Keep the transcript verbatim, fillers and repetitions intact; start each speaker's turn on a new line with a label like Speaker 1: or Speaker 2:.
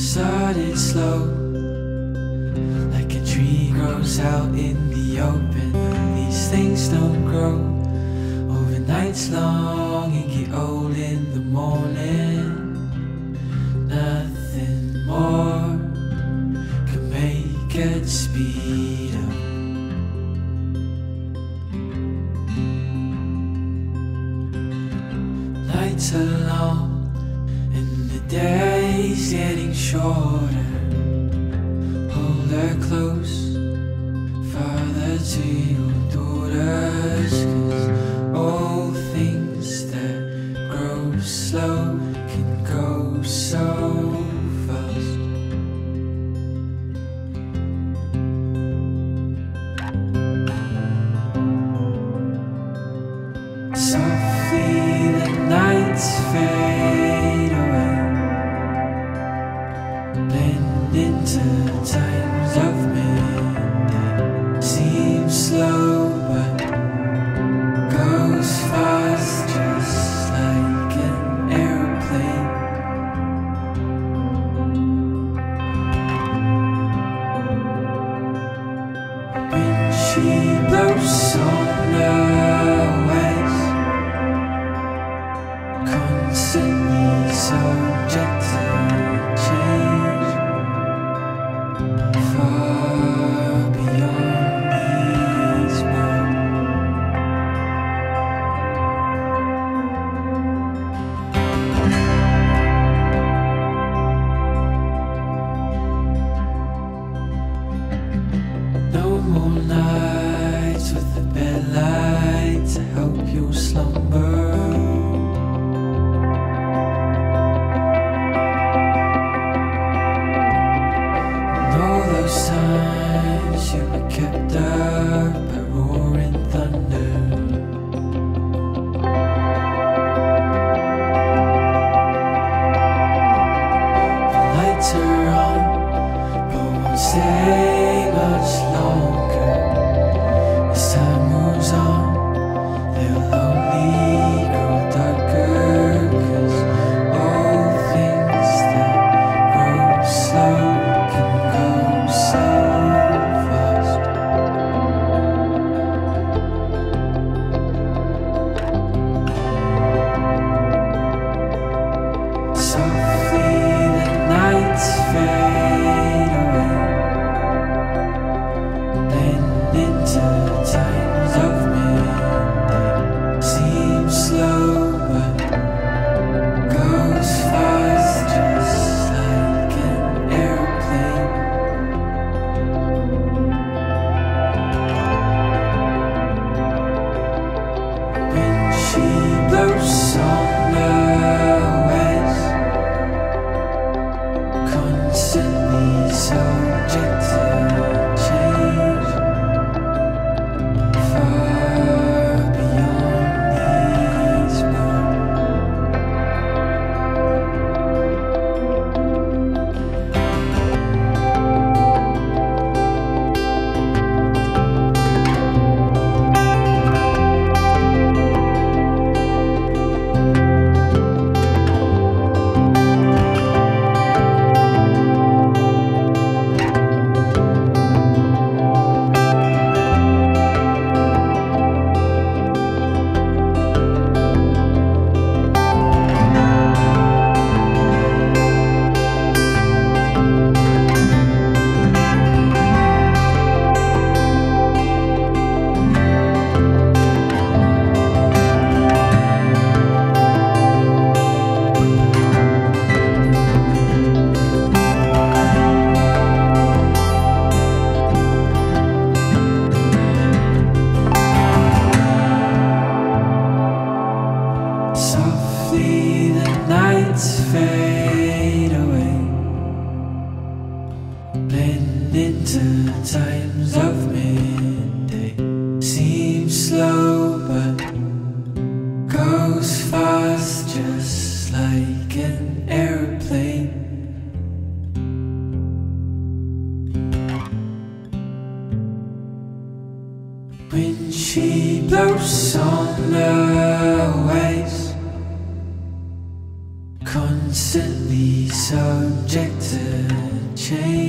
Speaker 1: Started slow, like a tree grows out in the open. These things don't grow over nights long and get old in the morning. Nothing more can make it speed up. Nights are long and the day's getting shorter. Hold her close, father to your daughters, 'cause all things that grow slow can go so fast. Softly the nights fade away, blend into times of midday. Seems slow but goes fast, just like an airplane. When she blows on the waves, constantly subject to change, far beyond these words. No more nights with the bedlight to help you slumber. Those times you were kept up by roaring thunder. The lights are on, but won't stay much longer. As time moves on, they'll only grow darker, 'cause all things that grow slow can go so fast. Softly the nights fade away, blend into times of midday. Seems slow but goes fast, just like an airplane. When she blows on the waves, constantly subject to change, far beyond these words. Softly the nights fade away, blend into times of midday. Seems slow but goes fast, just like an airplane. When she blows on the waves, constantly subject to change.